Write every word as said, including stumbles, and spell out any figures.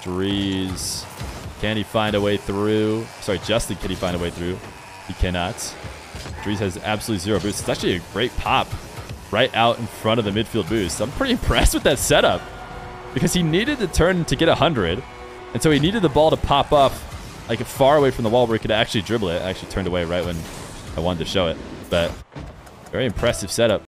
Dreaz. Can he find a way through? Sorry, Jstn, can he find a way through? He cannot. Dreaz has absolutely zero boost. It's actually a great pop right out in front of the midfield boost. I'm pretty impressed with that setup because he needed the turn to get one hundred. And so he needed the ball to pop up like far away from the wall where he could actually dribble it. I actually turned away right when I wanted to show it. But very impressive setup.